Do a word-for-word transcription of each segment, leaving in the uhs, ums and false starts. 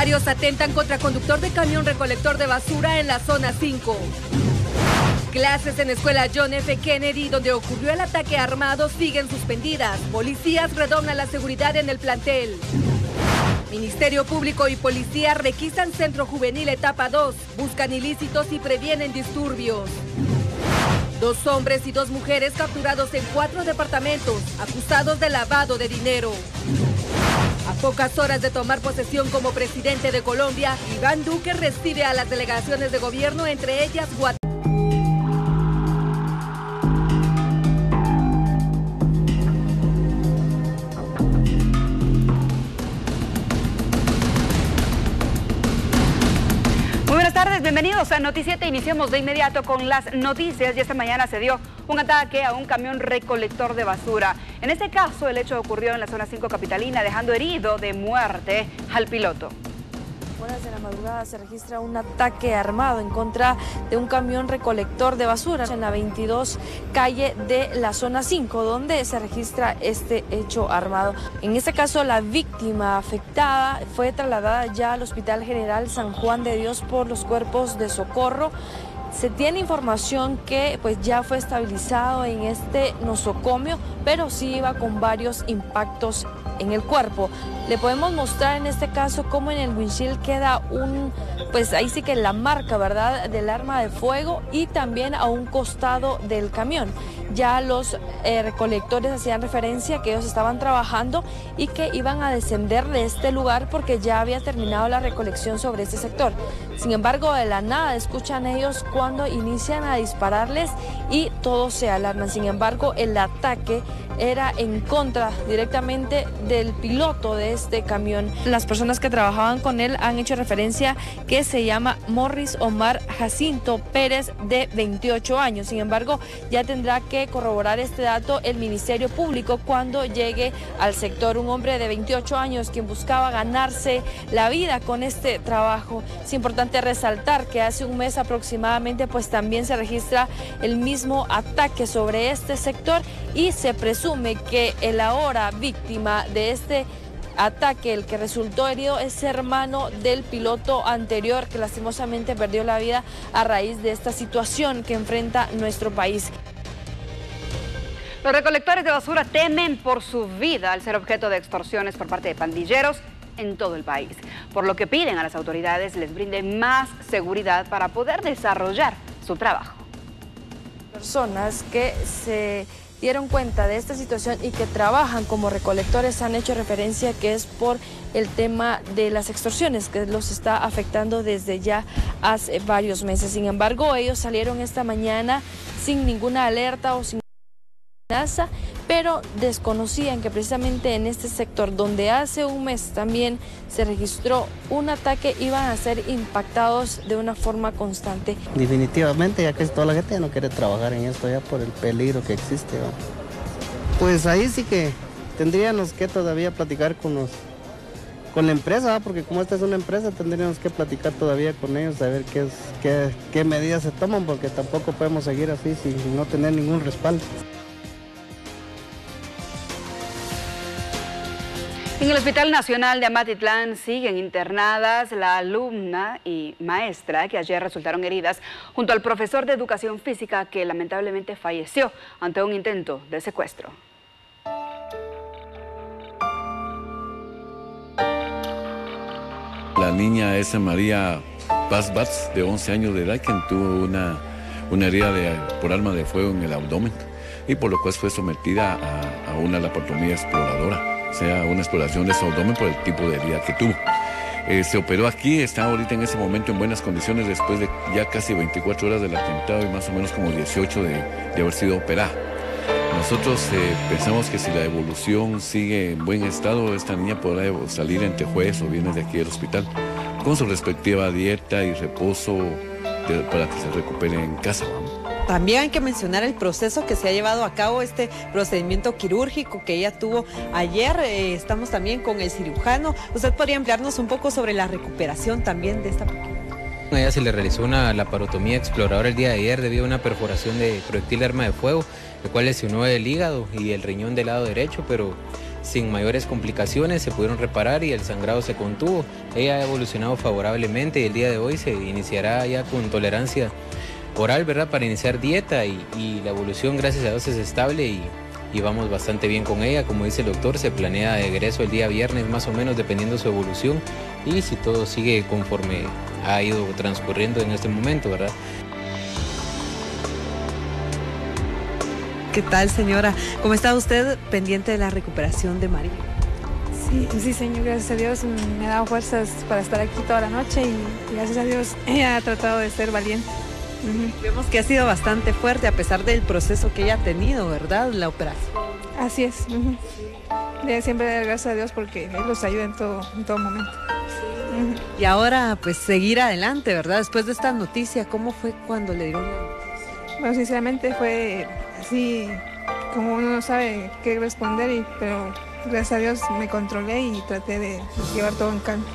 Sicarios atentan contra conductor de camión recolector de basura en la zona cinco. Clases en escuela John F. Kennedy, donde ocurrió el ataque armado, siguen suspendidas. Policías redoblan la seguridad en el plantel. Ministerio Público y Policía requisan Centro Juvenil Etapa dos, buscan ilícitos y previenen disturbios. Dos hombres y dos mujeres capturados en cuatro departamentos, acusados de lavado de dinero. A pocas horas de tomar posesión como presidente de Colombia, Iván Duque recibe a las delegaciones de gobierno, entre ellas Guatemala. Bienvenidos a Noticiete. Iniciamos de inmediato con las noticias y esta mañana se dio un ataque a un camión recolector de basura. En este caso, el hecho ocurrió en la zona cinco capitalina, dejando herido de muerte al piloto. Horas de la madrugada se registra un ataque armado en contra de un camión recolector de basura en la veintidós calle de la zona cinco, donde se registra este hecho armado. En este caso, la víctima afectada fue trasladada ya al Hospital General San Juan de Dios por los cuerpos de socorro. Se tiene información que pues ya fue estabilizado en este nosocomio, pero sí iba con varios impactos en el cuerpo. Le podemos mostrar en este caso cómo en el windshield queda un, pues ahí sí que la marca, ¿verdad?, del arma de fuego, y también a un costado del camión. Ya los eh, recolectores hacían referencia que ellos estaban trabajando y que iban a descender de este lugar porque ya había terminado la recolección sobre este sector. Sin embargo, de la nada escuchan ellos cuando inician a dispararles y todos se alarman. Sin embargo, el ataque era en contra directamente del piloto de este camión. Las personas que trabajaban con él han hecho referencia que se llama Morris Omar Jacinto Pérez, de veintiocho años. Sin embargo, ya tendrá que corroborar este dato el Ministerio Público cuando llegue al sector. Un hombre de veintiocho años quien buscaba ganarse la vida con este trabajo. Es importante resaltar que hace un mes aproximadamente pues también se registra el mismo ataque sobre este sector y se presume que el ahora víctima de este ataque, el que resultó herido, es hermano del piloto anterior que lastimosamente perdió la vida a raíz de esta situación que enfrenta nuestro país. Los recolectores de basura temen por su vida al ser objeto de extorsiones por parte de pandilleros en todo el país, por lo que piden a las autoridades les brinden más seguridad para poder desarrollar su trabajo. Personas que se dieron cuenta de esta situación y que trabajan como recolectores han hecho referencia que es por el tema de las extorsiones que los está afectando desde ya hace varios meses. Sin embargo, ellos salieron esta mañana sin ninguna alerta o sin amenaza, pero desconocían que precisamente en este sector donde hace un mes también se registró un ataque iban a ser impactados de una forma constante. Definitivamente ya casi toda la gente ya no quiere trabajar en esto ya por el peligro que existe, ¿no? Pues ahí sí que tendríamos que todavía platicar con los con la empresa, ¿no? Porque como esta es una empresa tendríamos que platicar todavía con ellos a ver qué, es, qué, qué medidas se toman, porque tampoco podemos seguir así sin no tener ningún respaldo. En el Hospital Nacional de Amatitlán siguen internadas la alumna y maestra que ayer resultaron heridas junto al profesor de educación física que lamentablemente falleció ante un intento de secuestro. La niña es María Paz Batz, de once años de edad, quien tuvo una, una herida de, por arma de fuego en el abdomen y por lo cual fue sometida a, a una laparotomía exploradora. O sea, una exploración de su abdomen por el tipo de herida que tuvo. Eh, se operó aquí, está ahorita en ese momento en buenas condiciones después de ya casi veinticuatro horas del atentado y más o menos como dieciocho de, de haber sido operada. Nosotros eh, pensamos que si la evolución sigue en buen estado, esta niña podrá salir entre jueves o viernes de aquí del hospital con su respectiva dieta y reposo de, para que se recupere en casa, ¿no? También hay que mencionar el proceso que se ha llevado a cabo, este procedimiento quirúrgico que ella tuvo ayer. Eh, estamos también con el cirujano. ¿Usted podría ampliarnos un poco sobre la recuperación también de esta pequeña? A ella se le realizó una laparotomía exploradora el día de ayer debido a una perforación de proyectil de arma de fuego, el cual lesionó el hígado y el riñón del lado derecho, pero sin mayores complicaciones, se pudieron reparar y el sangrado se contuvo. Ella ha evolucionado favorablemente y el día de hoy se iniciará ya con tolerancia oral, ¿verdad?, para iniciar dieta y, y la evolución, gracias a Dios, es estable y, y vamos bastante bien con ella. Como dice el doctor, se planea de egreso el día viernes más o menos, dependiendo su evolución y si todo sigue conforme ha ido transcurriendo en este momento, ¿verdad? ¿Qué tal, señora? ¿Cómo está usted pendiente de la recuperación de María? Sí, sí, señor, gracias a Dios me ha dado fuerzas para estar aquí toda la noche y gracias a Dios ella ha tratado de ser valiente. Uh-huh. Vemos que ha sido bastante fuerte a pesar del proceso que ella ha tenido, ¿verdad? La operación. Así es. Uh-huh. De siempre dar gracias a Dios porque Él los ayuda en todo, en todo momento. Uh-huh. Y ahora, pues, seguir adelante, ¿verdad? Después de esta noticia, ¿cómo fue cuando le dieron la noticia? Bueno, sinceramente fue así, como uno no sabe qué responder, y, pero gracias a Dios me controlé y traté de llevar todo en calma.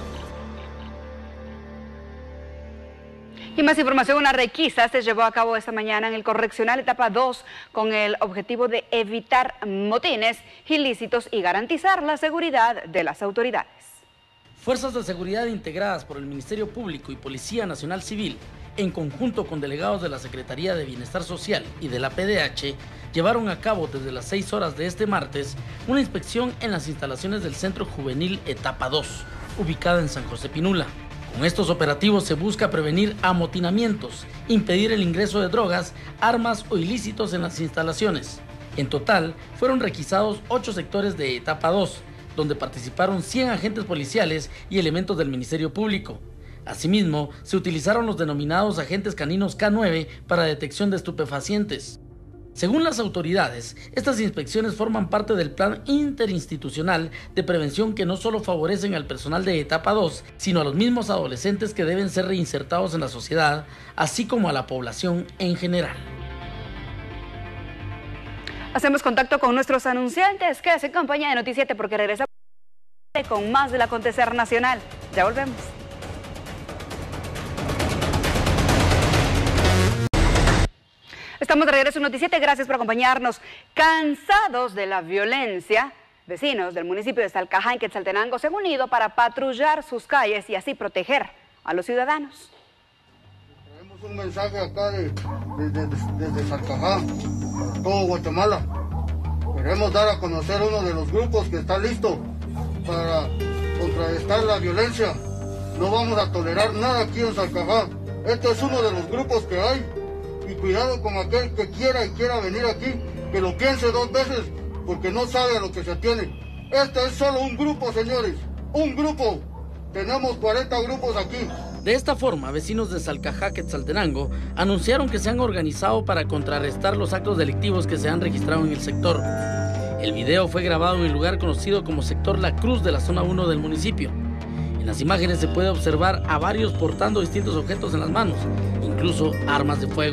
Y más información, una requisa se llevó a cabo esta mañana en el Correccional Etapa dos con el objetivo de evitar motines ilícitos y garantizar la seguridad de las autoridades. Fuerzas de seguridad integradas por el Ministerio Público y Policía Nacional Civil, en conjunto con delegados de la Secretaría de Bienestar Social y de la P D H, llevaron a cabo desde las seis horas de este martes una inspección en las instalaciones del Centro Juvenil Etapa dos, ubicada en San José Pinula. Con estos operativos se busca prevenir amotinamientos, impedir el ingreso de drogas, armas o ilícitos en las instalaciones. En total, fueron requisados ocho sectores de Etapa dos, donde participaron cien agentes policiales y elementos del Ministerio Público. Asimismo, se utilizaron los denominados agentes caninos K nueve para detección de estupefacientes. Según las autoridades, estas inspecciones forman parte del plan interinstitucional de prevención que no solo favorecen al personal de Etapa dos, sino a los mismos adolescentes que deben ser reinsertados en la sociedad, así como a la población en general. Hacemos contacto con nuestros anunciantes. Quédese en compañía de Noticiete porque regresamos con más del acontecer nacional. Ya volvemos. Estamos de regreso en Noticiete, gracias por acompañarnos. Cansados de la violencia, vecinos del municipio de Salcajá, en Quetzaltenango, se han unido para patrullar sus calles y así proteger a los ciudadanos. Tenemos un mensaje acá de, de, de, de, desde Salcajá, para todo Guatemala. Queremos dar a conocer uno de los grupos que está listo para contrarrestar la violencia. No vamos a tolerar nada aquí en Salcajá. Este es uno de los grupos que hay. Y cuidado con aquel que quiera y quiera venir aquí, que lo piense dos veces, porque no sabe a lo que se atiene. Este es solo un grupo, señores, un grupo. Tenemos cuarenta grupos aquí. De esta forma, vecinos de Salcajá, Quetzaltenango, anunciaron que se han organizado para contrarrestar los actos delictivos que se han registrado en el sector. El video fue grabado en el lugar conocido como sector La Cruz de la zona uno del municipio. En las imágenes se puede observar a varios portando distintos objetos en las manos, incluso armas de fuego.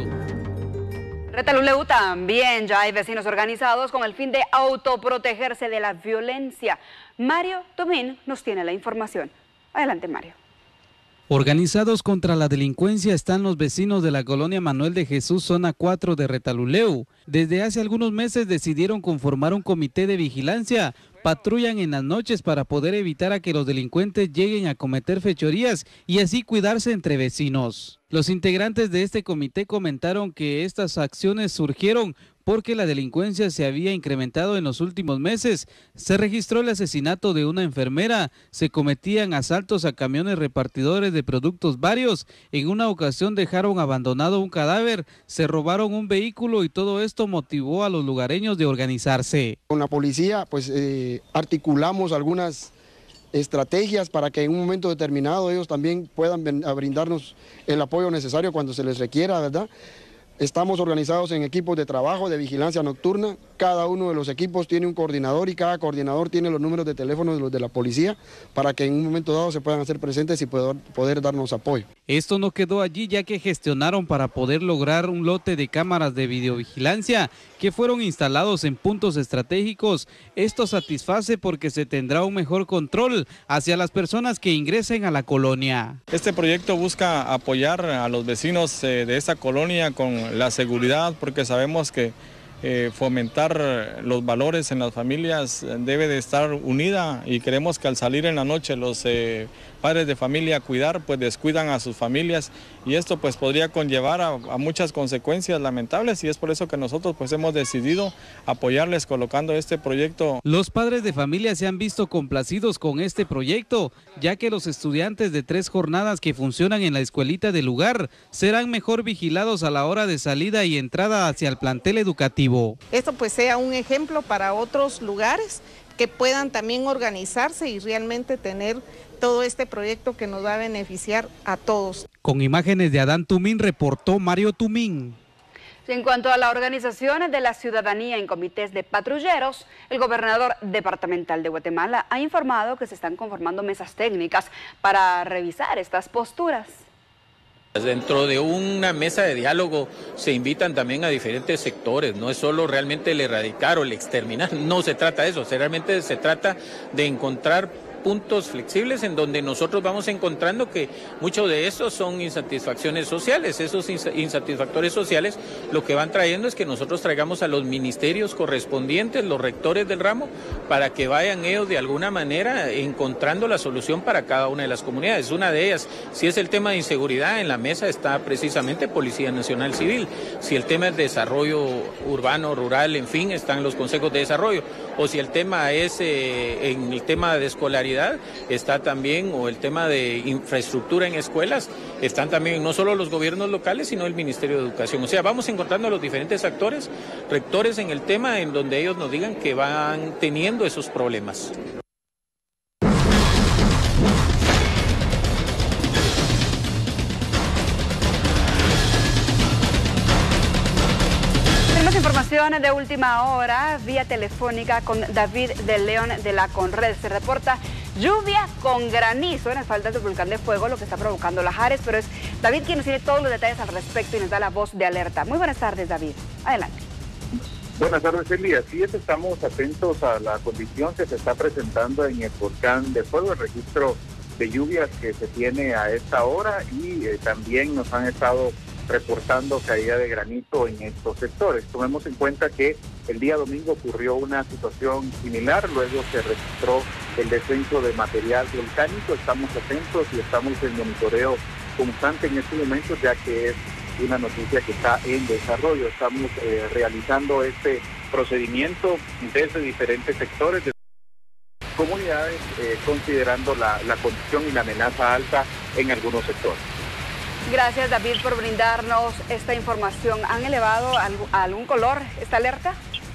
Retaluleu también ya hay vecinos organizados con el fin de autoprotegerse de la violencia. Mario Tomín nos tiene la información. Adelante, Mario. Organizados contra la delincuencia están los vecinos de la colonia Manuel de Jesús, zona cuatro de Retaluleu. Desde hace algunos meses decidieron conformar un comité de vigilancia. Patrullan en las noches para poder evitar a que los delincuentes lleguen a cometer fechorías y así cuidarse entre vecinos. Los integrantes de este comité comentaron que estas acciones surgieron porque la delincuencia se había incrementado en los últimos meses. Se registró el asesinato de una enfermera, se cometían asaltos a camiones repartidores de productos varios, en una ocasión dejaron abandonado un cadáver, se robaron un vehículo y todo esto motivó a los lugareños de organizarse. Con la policía pues eh, articulamos algunas estrategias para que en un momento determinado ellos también puedan a brindarnos el apoyo necesario cuando se les requiera, ¿verdad? Estamos organizados en equipos de trabajo de vigilancia nocturna. Cada uno de los equipos tiene un coordinador y cada coordinador tiene los números de teléfono de los de la policía para que en un momento dado se puedan hacer presentes y poder, poder darnos apoyo. Esto no quedó allí, ya que gestionaron para poder lograr un lote de cámaras de videovigilancia que fueron instalados en puntos estratégicos. Esto satisface porque se tendrá un mejor control hacia las personas que ingresen a la colonia. Este proyecto busca apoyar a los vecinos de esta colonia con la seguridad, porque sabemos que eh, fomentar los valores en las familias debe de estar unida, y creemos que al salir en la noche los eh, padres de familia a cuidar, pues descuidan a sus familias, y esto pues podría conllevar a, a muchas consecuencias lamentables, y es por eso que nosotros pues hemos decidido apoyarles colocando este proyecto. Los padres de familia se han visto complacidos con este proyecto, ya que los estudiantes de tres jornadas que funcionan en la escuelita del lugar serán mejor vigilados a la hora de salida y entrada hacia el plantel educativo. Esto pues sea un ejemplo para otros lugares que puedan también organizarse y realmente tener todo este proyecto que nos va a beneficiar a todos. Con imágenes de Adán Tumín, reportó Mario Tumín. En cuanto a la organización de la ciudadanía en comités de patrulleros, el gobernador departamental de Guatemala ha informado que se están conformando mesas técnicas para revisar estas posturas. Dentro de una mesa de diálogo se invitan también a diferentes sectores, no es solo realmente el erradicar o el exterminar, no se trata de eso, realmente se trata de encontrar puntos flexibles en donde nosotros vamos encontrando que muchos de estos son insatisfacciones sociales. Esos insatisfactores sociales lo que van trayendo es que nosotros traigamos a los ministerios correspondientes, los rectores del ramo, para que vayan ellos de alguna manera encontrando la solución para cada una de las comunidades. Una de ellas, si es el tema de inseguridad, en la mesa está precisamente Policía Nacional Civil. Si el tema es desarrollo urbano, rural, en fin, están los consejos de desarrollo. O si el tema es eh, en el tema de escolaridad, está también, o el tema de infraestructura en escuelas, están también no solo los gobiernos locales, sino el Ministerio de Educación. O sea, vamos encontrando a los diferentes actores, rectores en el tema, en donde ellos nos digan que van teniendo esos problemas. Informaciones de última hora, vía telefónica con David de León de la Conred. Se reporta lluvia con granizo en las faldas del volcán de fuego, lo que está provocando Lajares, pero es David quien nos tiene todos los detalles al respecto y nos da la voz de alerta. Muy buenas tardes, David. Adelante. Buenas tardes, Eli. Así es, estamos atentos a la condición que se está presentando en el volcán de fuego, el registro de lluvias que se tiene a esta hora, y eh, también nos han estado reportando caída de granito en estos sectores. Tomemos en cuenta que el día domingo ocurrió una situación similar, luego se registró el descenso de material volcánico. Estamos atentos y estamos en monitoreo constante en estos momentos, ya que es una noticia que está en desarrollo. Estamos eh, realizando este procedimiento desde diferentes sectores, de comunidades, eh, considerando la, la condición y la amenaza alta en algunos sectores. Gracias, David, por brindarnos esta información. ¿Han elevado a algún color esta alerta?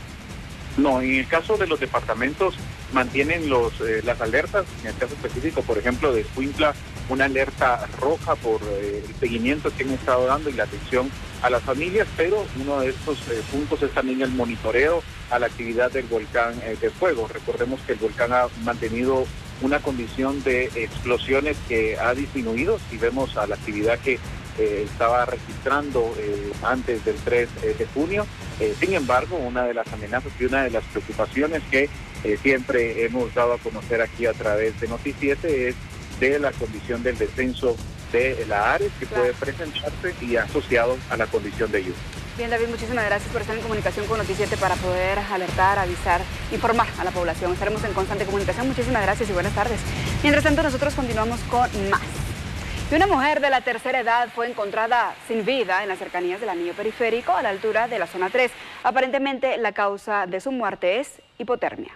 No, en el caso de los departamentos mantienen los eh, las alertas. En el caso específico, por ejemplo, de Escuintla, una alerta roja por eh, el seguimiento que han estado dando y la atención a las familias, pero uno de estos eh, puntos es también el monitoreo a la actividad del volcán eh, de fuego. Recordemos que el volcán ha mantenido una condición de explosiones que ha disminuido. Si vemos a la actividad que eh, estaba registrando eh, antes del tres de junio, eh, sin embargo, una de las amenazas y una de las preocupaciones que eh, siempre hemos dado a conocer aquí a través de Noticiete es de la condición del descenso de la Ares que claro. puede presentarse y asociado a la condición de lluvia. Bien, David, muchísimas gracias por estar en comunicación con Noticiete para poder alertar, avisar, informar a la población. Estaremos en constante comunicación. Muchísimas gracias y buenas tardes. Mientras tanto, nosotros continuamos con más. Y una mujer de la tercera edad fue encontrada sin vida en las cercanías del anillo periférico a la altura de la zona tres. Aparentemente, la causa de su muerte es hipotermia.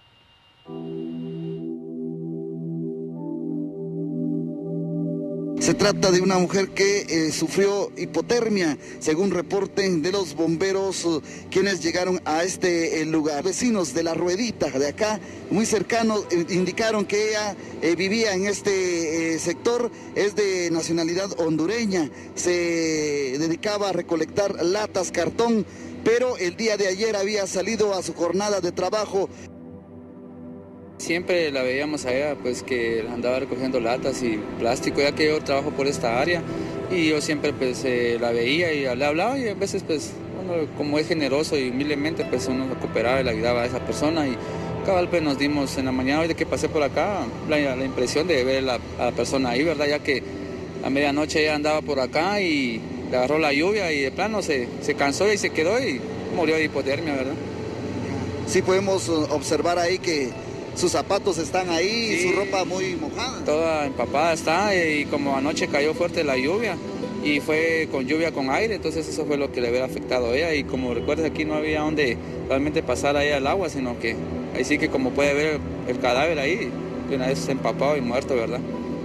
Se trata de una mujer que eh, sufrió hipotermia, según reporten de los bomberos uh, quienes llegaron a este eh, lugar. Vecinos de La Ruedita, de acá, muy cercanos, eh, indicaron que ella eh, vivía en este eh, sector, es de nacionalidad hondureña, se dedicaba a recolectar latas, cartón, pero el día de ayer había salido a su jornada de trabajo. Siempre la veíamos a ella, pues que andaba recogiendo latas y plástico, ya que yo trabajo por esta área y yo siempre pues eh, la veía y le hablaba, y a veces pues uno como es generoso y humildemente pues uno lo cooperaba y le ayudaba a esa persona, y cabal pues nos dimos en la mañana hoy de que pasé por acá la, la impresión de ver la, a la persona ahí, ¿verdad? Ya que a medianoche ella andaba por acá y le agarró la lluvia y de plano se, se cansó y se quedó y murió de hipotermia, ¿verdad? Sí podemos observar ahí que sus zapatos están ahí, sí, su ropa muy mojada. Toda empapada está, y como anoche cayó fuerte la lluvia, y fue con lluvia con aire, entonces eso fue lo que le hubiera afectado a ella, y como recuerdas aquí no había donde realmente pasar ahí al agua, sino que ahí sí que como puede ver el cadáver ahí, que una vez empapado y muerto, ¿verdad?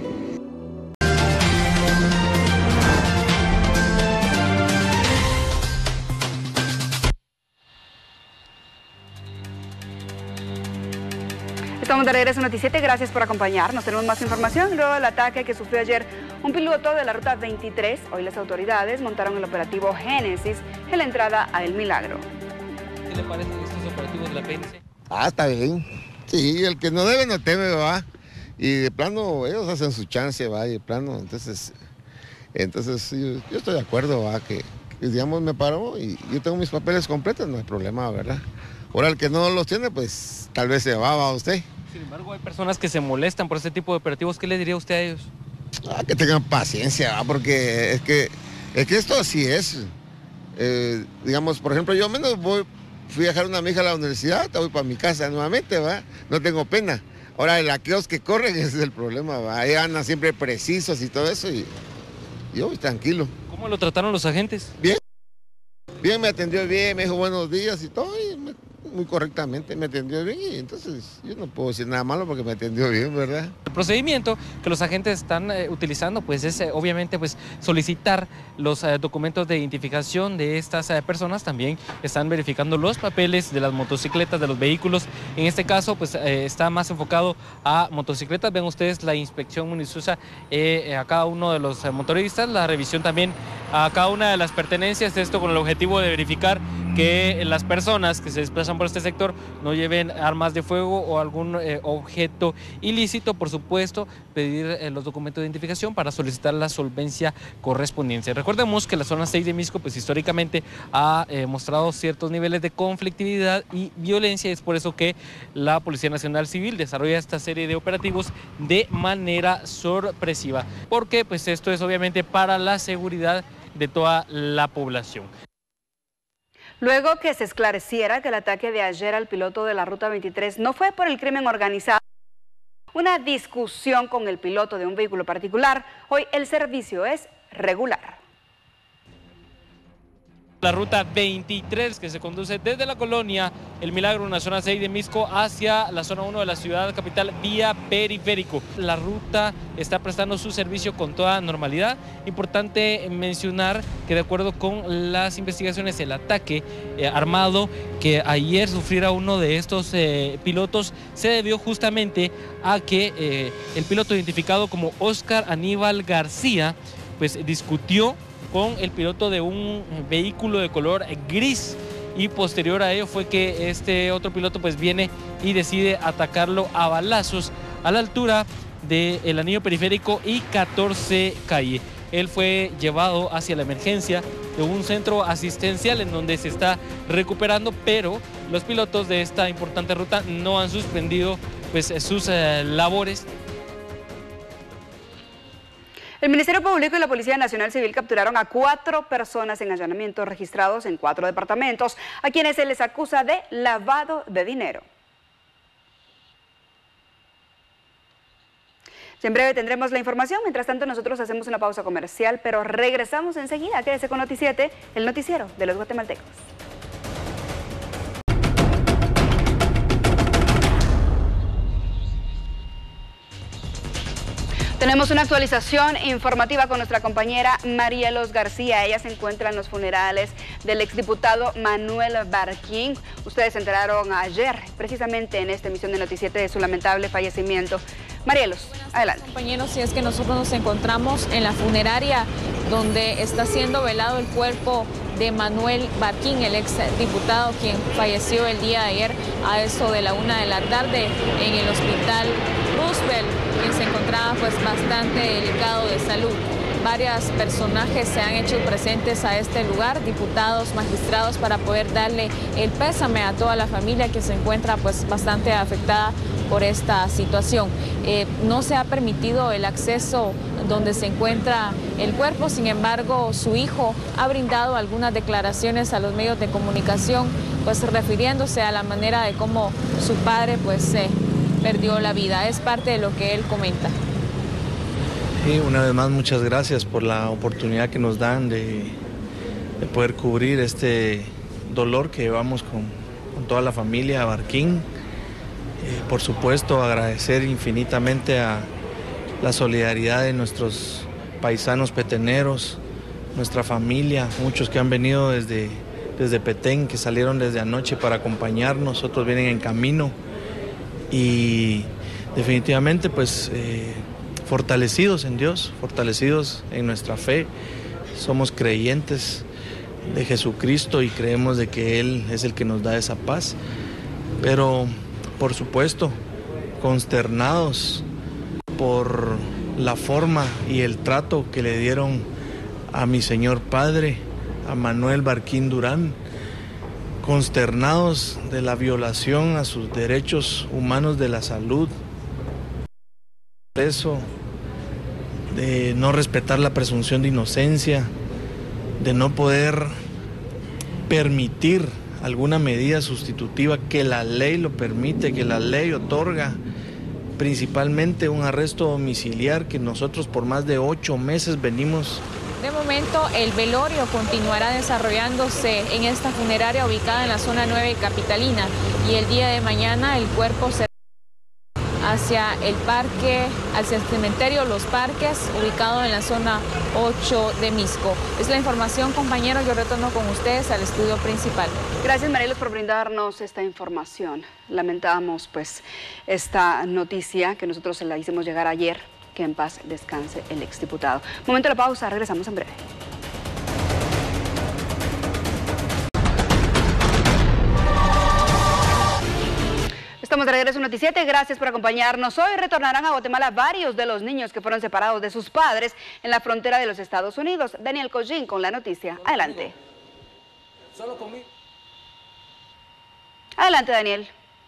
Estamos de regreso en Noticiete, gracias por acompañarnos. Tenemos más información luego del ataque que sufrió ayer un piloto de la ruta veintitrés. Hoy las autoridades montaron el operativo Génesis en la entrada a El Milagro. ¿Qué le parecen estos operativos de la P N C? Ah, está bien. Sí, el que no debe no teme, va. Y de plano ellos hacen su chance, va, y de plano, entonces, entonces yo, yo estoy de acuerdo, va, que, que digamos me paro y yo tengo mis papeles completos, no hay problema, ¿verdad? Ahora el que no los tiene, pues tal vez se va, va a usted. Sin embargo, hay personas que se molestan por este tipo de operativos. ¿Qué le diría usted a ellos? Ah, que tengan paciencia, ¿va? Porque es que, es que esto así es. Eh, digamos, por ejemplo, yo menos voy, fui a dejar una amiga a la universidad, voy para mi casa nuevamente, ¿va? No tengo pena. Ahora, el aquellos que corren, ese es el problema, ¿va? Ahí andan siempre precisos y todo eso, y yo voy tranquilo. ¿Cómo lo trataron los agentes? Bien. Bien, me atendió bien, me dijo buenos días y todo, y me, muy correctamente me atendió bien, y entonces yo no puedo decir nada malo porque me atendió bien, ¿verdad? El procedimiento que los agentes están eh, utilizando pues es eh, obviamente pues solicitar los eh, documentos de identificación de estas eh, personas. También están verificando los papeles de las motocicletas, de los vehículos. En este caso pues eh, está más enfocado a motocicletas. Ven ustedes la inspección Munisusa eh, a cada uno de los eh, motoristas, la revisión también a cada una de las pertenencias, esto con el objetivo de verificar que las personas que se desplazan por este sector no lleven armas de fuego o algún eh, objeto ilícito. Por supuesto, pedir eh, los documentos de identificación para solicitar la solvencia correspondiente. Recordemos que la zona seis de Misco pues históricamente ha eh, mostrado ciertos niveles de conflictividad y violencia, y es por eso que la Policía Nacional Civil desarrolla esta serie de operativos de manera sorpresiva, porque pues esto es obviamente para la seguridad de toda la población. Luego que se esclareciera que el ataque de ayer al piloto de la ruta veintitrés no fue por el crimen organizado, una discusión con el piloto de un vehículo particular, hoy el servicio es regular. La ruta veintitrés que se conduce desde la colonia El Milagro, en la zona seis de Misco, hacia la zona uno de la ciudad capital vía periférico. La ruta está prestando su servicio con toda normalidad. Importante mencionar que de acuerdo con las investigaciones, el ataque eh, armado que ayer sufriera uno de estos eh, pilotos se debió justamente a que eh, el piloto identificado como Oscar Aníbal García pues discutió con el piloto de un vehículo de color gris, y posterior a ello fue que este otro piloto pues viene y decide atacarlo a balazos a la altura del anillo periférico y catorce calle. Él fue llevado hacia la emergencia de un centro asistencial en donde se está recuperando, pero los pilotos de esta importante ruta no han suspendido pues sus eh, labores. El Ministerio Público y la Policía Nacional Civil capturaron a cuatro personas en allanamientos registrados en cuatro departamentos, a quienes se les acusa de lavado de dinero. En breve tendremos la información. Mientras tanto, nosotros hacemos una pausa comercial, pero regresamos enseguida. Quédese con Noticiete, el noticiero de los guatemaltecos. Tenemos una actualización informativa con nuestra compañera Marielos García. Ella se encuentra en los funerales del exdiputado Manuel Barquín. Ustedes se enteraron ayer, precisamente en esta emisión de Noticiete, de su lamentable fallecimiento. Marielos, adelante. Compañeros, si es que nosotros nos encontramos en la funeraria donde está siendo velado el cuerpo de Manuel Barquín, el exdiputado quien falleció el día de ayer a eso de la una de la tarde en el hospital Roosevelt, quien se encontraba pues bastante delicado de salud. Varios personajes se han hecho presentes a este lugar, diputados, magistrados, para poder darle el pésame a toda la familia que se encuentra pues bastante afectada por esta situación. Eh, no se ha permitido el acceso donde se encuentra el cuerpo. Sin embargo, su hijo ha brindado algunas declaraciones a los medios de comunicación, pues refiriéndose a la manera de cómo su padre pues se perdió la vida. Es parte de lo que él comenta. Y una vez más, muchas gracias por la oportunidad que nos dan de, de poder cubrir este dolor que llevamos con, con toda la familia Barquín. Eh, por supuesto, agradecer infinitamente a la solidaridad de nuestros paisanos peteneros, nuestra familia, muchos que han venido desde, desde Petén, que salieron desde anoche para acompañarnos, otros vienen en camino y definitivamente pues eh, fortalecidos en Dios, fortalecidos en nuestra fe. Somos creyentes de Jesucristo y creemos de que Él es el que nos da esa paz, pero por supuesto consternados por la forma y el trato que le dieron a mi señor padre, a Manuel Barquín Durán, consternados de la violación a sus derechos humanos de la salud, eso, de no respetar la presunción de inocencia, de no poder permitir alguna medida sustitutiva que la ley lo permite, que la ley otorga, principalmente un arresto domiciliar que nosotros por más de ocho meses venimos. De momento, el velorio continuará desarrollándose en esta funeraria ubicada en la zona nueve capitalina y el día de mañana el cuerpo será hacia el parque, hacia el cementerio Los Parques, ubicado en la zona ocho de Misco. Es la información, compañeros. Yo retorno con ustedes al estudio principal. Gracias, Mariela, por brindarnos esta información. Lamentamos pues esta noticia que nosotros se la hicimos llegar ayer. Que en paz descanse el exdiputado. Momento de la pausa, regresamos en breve. Estamos de regreso en Noticiete, gracias por acompañarnos. Hoy retornarán a Guatemala varios de los niños que fueron separados de sus padres en la frontera de los Estados Unidos. Daniel Collín con la noticia. Adelante. Solo conmigo. Adelante, Daniel.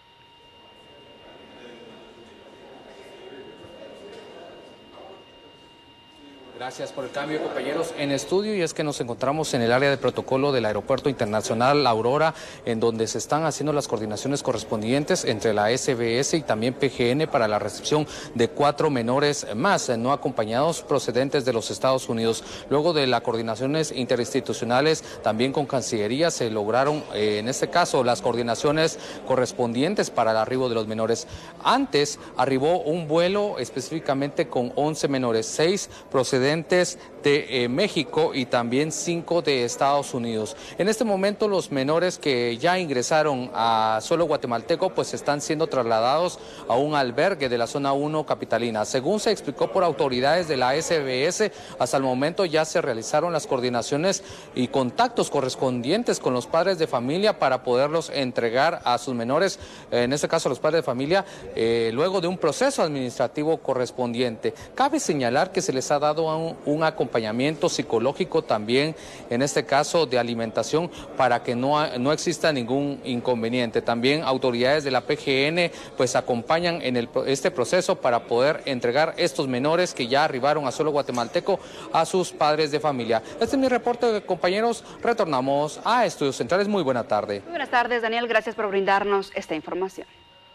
Gracias por el cambio, compañeros. En estudio, y es que nos encontramos en el área de protocolo del Aeropuerto Internacional La Aurora, en donde se están haciendo las coordinaciones correspondientes entre la S B S y también P G N para la recepción de cuatro menores más no acompañados procedentes de los Estados Unidos. Luego de las coordinaciones interinstitucionales, también con Cancillería, se lograron, eh, en este caso, las coordinaciones correspondientes para el arribo de los menores. Antes arribó un vuelo específicamente con once menores, seis procedentes de eh, México y también cinco de Estados Unidos. En este momento los menores que ya ingresaron a suelo guatemalteco pues están siendo trasladados a un albergue de la zona uno capitalina. Según se explicó por autoridades de la S B S, hasta el momento ya se realizaron las coordinaciones y contactos correspondientes con los padres de familia para poderlos entregar a sus menores, en este caso a los padres de familia, eh, luego de un proceso administrativo correspondiente. Cabe señalar que se les ha dado a Un, un acompañamiento psicológico también, en este caso de alimentación, para que no, no exista ningún inconveniente. También autoridades de la P G N pues acompañan en el, este proceso para poder entregar estos menores que ya arribaron a suelo guatemalteco a sus padres de familia. Este es mi reporte, compañeros. Retornamos a Estudios Centrales. Muy buena tarde. Muy buenas tardes, Daniel. Gracias por brindarnos esta información.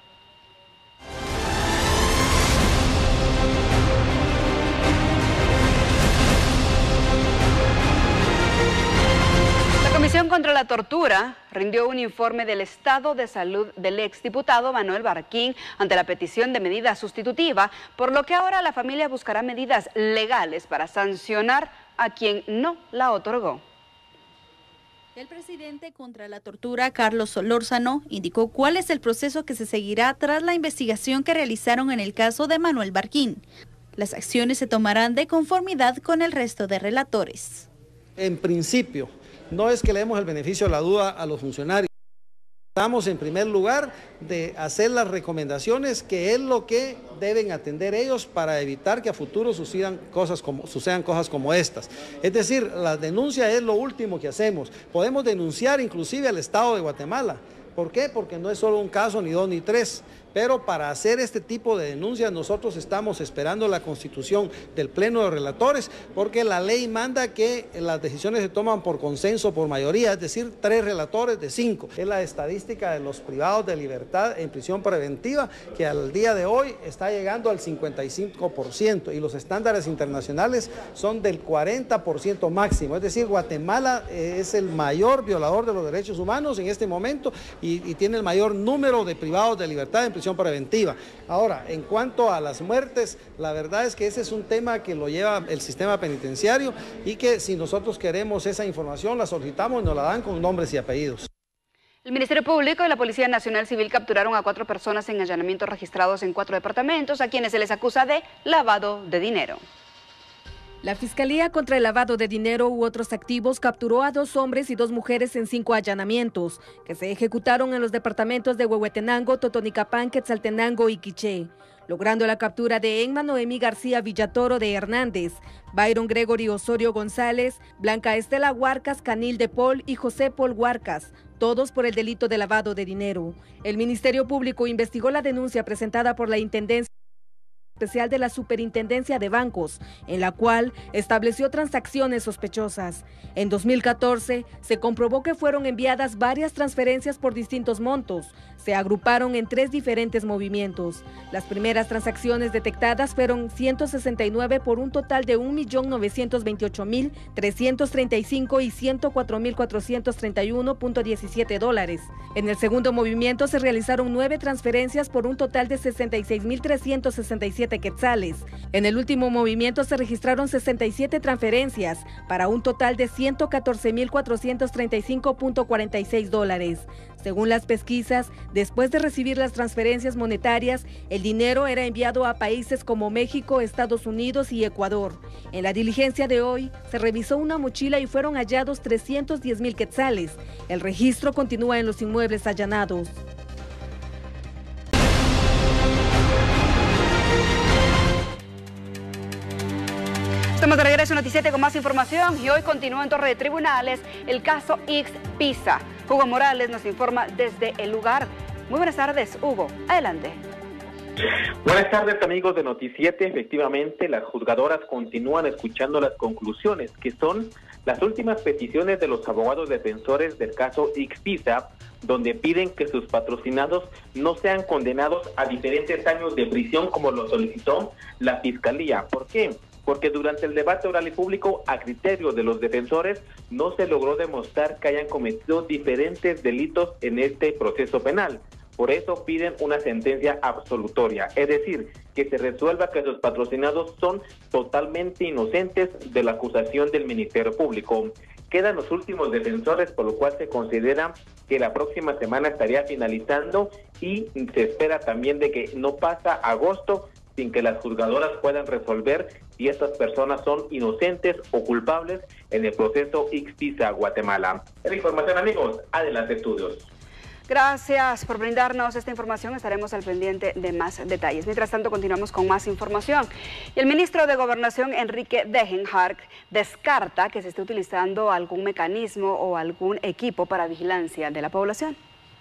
La Comisión contra la Tortura rindió un informe del estado de salud del exdiputado Manuel Barquín ante la petición de medida sustitutiva, por lo que ahora la familia buscará medidas legales para sancionar a quien no la otorgó. El presidente contra la tortura, Carlos Solórzano, indicó cuál es el proceso que se seguirá tras la investigación que realizaron en el caso de Manuel Barquín. Las acciones se tomarán de conformidad con el resto de relatores. En principio, no es que le demos el beneficio de la duda a los funcionarios. Estamos en primer lugar de hacer las recomendaciones que es lo que deben atender ellos para evitar que a futuro sucedan cosas como, sucedan cosas como estas. Es decir, la denuncia es lo último que hacemos. Podemos denunciar inclusive al Estado de Guatemala. ¿Por qué? Porque no es solo un caso, ni dos, ni tres. pero para hacer este tipo de denuncias nosotros estamos esperando la constitución del Pleno de Relatores, porque la ley manda que las decisiones se toman por consenso, por mayoría, es decir, tres relatores de cinco. Es la estadística de los privados de libertad en prisión preventiva, que al día de hoy está llegando al cincuenta y cinco por ciento y los estándares internacionales son del cuarenta por ciento máximo, es decir, Guatemala es el mayor violador de los derechos humanos en este momento y, y tiene el mayor número de privados de libertad en prisión preventiva. Ahora, en cuanto a las muertes, la verdad es que ese es un tema que lo lleva el sistema penitenciario y que si nosotros queremos esa información la solicitamos y nos la dan con nombres y apellidos. El Ministerio Público y la Policía Nacional Civil capturaron a cuatro personas en allanamientos registrados en cuatro departamentos a quienes se les acusa de lavado de dinero. La Fiscalía contra el Lavado de Dinero u otros activos capturó a dos hombres y dos mujeres en cinco allanamientos que se ejecutaron en los departamentos de Huehuetenango, Totonicapán, Quetzaltenango y Quiché, logrando la captura de Emma Noemí García Villatoro de Hernández, Byron Gregory Osorio González, Blanca Estela Huarcas Canil de Paul y José Paul Huarcas, todos por el delito de lavado de dinero. El Ministerio Público investigó la denuncia presentada por la Intendencia Especial de la Superintendencia de Bancos, en la cual estableció transacciones sospechosas. En dos mil catorce se comprobó que fueron enviadas varias transferencias por distintos montos. Se agruparon en tres diferentes movimientos. Las primeras transacciones detectadas fueron ciento sesenta y nueve por un total de un millón novecientos veintiocho mil trescientos treinta y cinco y ciento cuatro mil cuatrocientos treinta y uno punto diecisiete dólares. En el segundo movimiento se realizaron nueve transferencias por un total de sesenta y seis mil trescientos sesenta y siete quetzales. En el último movimiento se registraron sesenta y siete transferencias para un total de ciento catorce mil cuatrocientos treinta y cinco punto cuarenta y seis dólares. Según las pesquisas, después de recibir las transferencias monetarias, el dinero era enviado a países como México, Estados Unidos y Ecuador. En la diligencia de hoy, se revisó una mochila y fueron hallados trescientos diez mil quetzales. El registro continúa en los inmuebles allanados. Estamos de regreso en Noticiete con más información y hoy continúa en Torre de Tribunales el caso Ixpisa. Hugo Morales nos informa desde el lugar. Muy buenas tardes, Hugo. Adelante. Buenas tardes, amigos de Noticiete. Efectivamente, las juzgadoras continúan escuchando las conclusiones, que son las últimas peticiones de los abogados defensores del caso Ixpisa, donde piden que sus patrocinados no sean condenados a diferentes años de prisión como lo solicitó la Fiscalía. ¿Por qué? Porque durante el debate oral y público, a criterio de los defensores, no se logró demostrar que hayan cometido diferentes delitos en este proceso penal. Por eso piden una sentencia absolutoria, es decir, que se resuelva que sus patrocinados son totalmente inocentes de la acusación del Ministerio Público. Quedan los últimos defensores, por lo cual se considera que la próxima semana estaría finalizando y se espera también de que no pasa agosto sin que las juzgadoras puedan resolver si estas personas son inocentes o culpables en el proceso Ixpisa Guatemala. Es la información, amigos. Adelante, estudios. Gracias por brindarnos esta información. Estaremos al pendiente de más detalles. Mientras tanto, continuamos con más información. Y el ministro de Gobernación, Enrique Degenhardt, descarta que se esté utilizando algún mecanismo o algún equipo para vigilancia de la población.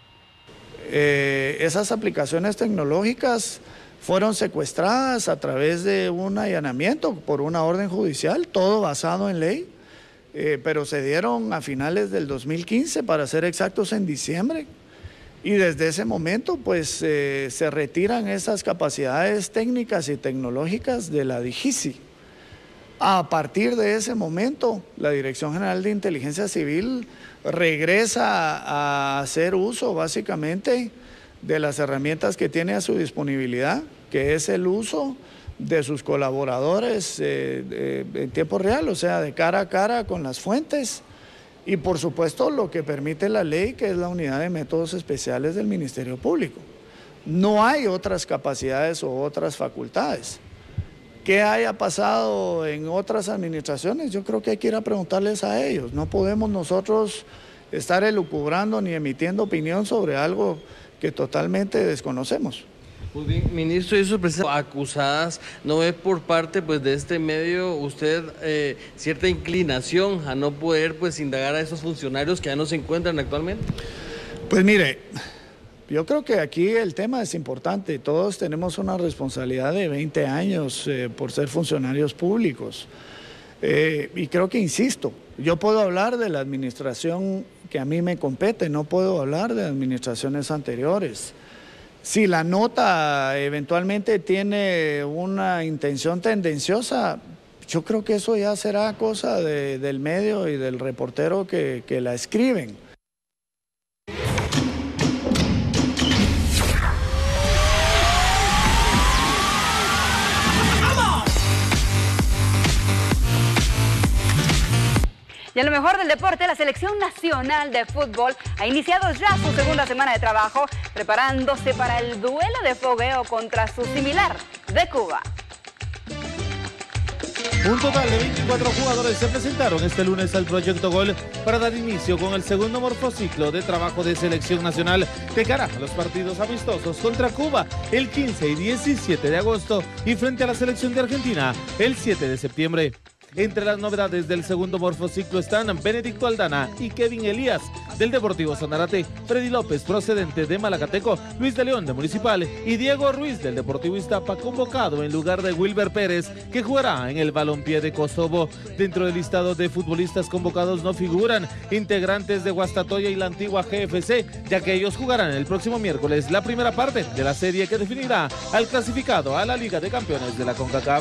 Eh, esas aplicaciones tecnológicas fueron secuestradas a través de un allanamiento por una orden judicial, todo basado en ley, eh, pero se dieron a finales del dos mil quince, para ser exactos en diciembre, y desde ese momento pues eh, se retiran esas capacidades técnicas y tecnológicas de la DIGICI. A partir de ese momento, la Dirección General de Inteligencia Civil regresa a hacer uso básicamente de las herramientas que tiene a su disponibilidad, que es el uso de sus colaboradores eh, eh, en tiempo real, o sea, de cara a cara con las fuentes, y por supuesto lo que permite la ley, que es la unidad de métodos especiales del Ministerio Público. No hay otras capacidades o otras facultades. ¿Qué haya pasado en otras administraciones? Yo creo que hay que ir a preguntarles a ellos. No podemos nosotros estar elucubrando ni emitiendo opinión sobre algo que totalmente desconocemos. Muy bien, ministro, y eso precisamente acusadas, ¿no ve por parte pues de este medio usted eh, cierta inclinación a no poder pues indagar a esos funcionarios que ya no se encuentran actualmente? Pues mire, Yo creo que aquí el tema es importante. Todos tenemos una responsabilidad de veinte años eh, por ser funcionarios públicos. Eh, y creo que, insisto, yo puedo hablar de la administración que a mí me compete, no puedo hablar de administraciones anteriores. Si la nota eventualmente tiene una intención tendenciosa, yo creo que eso ya será cosa de, del medio y del reportero que, que la escriben. Y en lo mejor del deporte, la Selección Nacional de Fútbol ha iniciado ya su segunda semana de trabajo, preparándose para el duelo de fogueo contra su similar de Cuba. Un total de veinticuatro jugadores se presentaron este lunes al Proyecto Gol para dar inicio con el segundo morfociclo de trabajo de Selección Nacional de cara a los partidos amistosos contra Cuba el quince y diecisiete de agosto y frente a la Selección de Argentina el siete de septiembre. Entre las novedades del segundo morfociclo están Benedicto Aldana y Kevin Elías del Deportivo Sanarate, Freddy López procedente de Malacateco, Luis de León de Municipal y Diego Ruiz del Deportivo Iztapa, convocado en lugar de Wilber Pérez, que jugará en el Balompié de Kosovo. Dentro del listado de futbolistas convocados no figuran integrantes de Guastatoya y la antigua G F C, ya que ellos jugarán el próximo miércoles la primera parte de la serie que definirá al clasificado a la Liga de Campeones de la CONCACAF.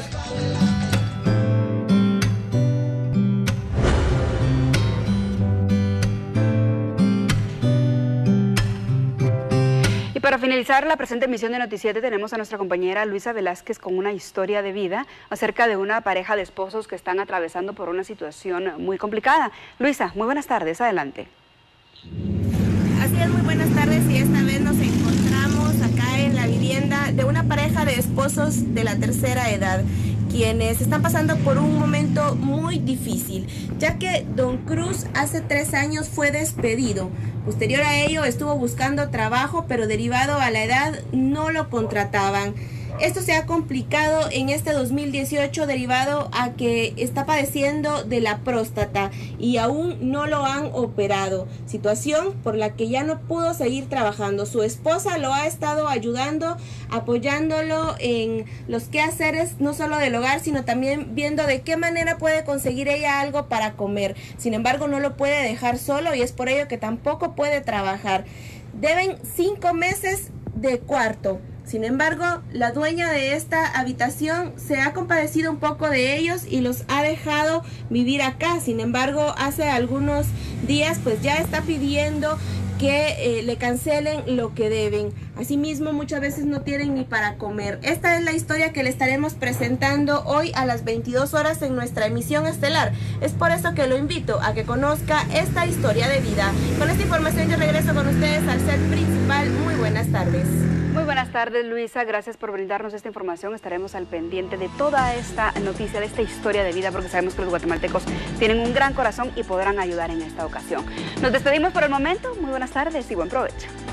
Y para finalizar la presente emisión de Noticiete tenemos a nuestra compañera Luisa Velázquez con una historia de vida acerca de una pareja de esposos que están atravesando por una situación muy complicada. Luisa, muy buenas tardes, adelante. Así es, muy buenas tardes y esta vez nos encontramos acá en la vivienda de una pareja de esposos de la tercera edad, quienes están pasando por un momento muy difícil, ya que Don Cruz hace tres años fue despedido. Posterior a ello estuvo buscando trabajo, pero derivado a la edad no lo contrataban. Esto se ha complicado en este dos mil dieciocho derivado a que está padeciendo de la próstata y aún no lo han operado, situación por la que ya no pudo seguir trabajando. Su esposa lo ha estado ayudando, apoyándolo en los quehaceres no solo del hogar, sino también viendo de qué manera puede conseguir ella algo para comer. Sin embargo, no lo puede dejar solo y es por ello que tampoco puede trabajar. Deben cinco meses de cuarto. Sin embargo, la dueña de esta habitación se ha compadecido un poco de ellos y los ha dejado vivir acá. Sin embargo, hace algunos días pues ya está pidiendo que eh, le cancelen lo que deben. Asimismo, muchas veces no tienen ni para comer. Esta es la historia que le estaremos presentando hoy a las veintidós horas en nuestra emisión estelar. Es por eso que lo invito a que conozca esta historia de vida. Con esta información yo regreso con ustedes al set principal. Muy buenas tardes. Muy buenas tardes, Luisa. Gracias por brindarnos esta información. Estaremos al pendiente de toda esta noticia, de esta historia de vida, porque sabemos que los guatemaltecos tienen un gran corazón y podrán ayudar en esta ocasión. Nos despedimos por el momento. Muy buenas tardes y buen provecho.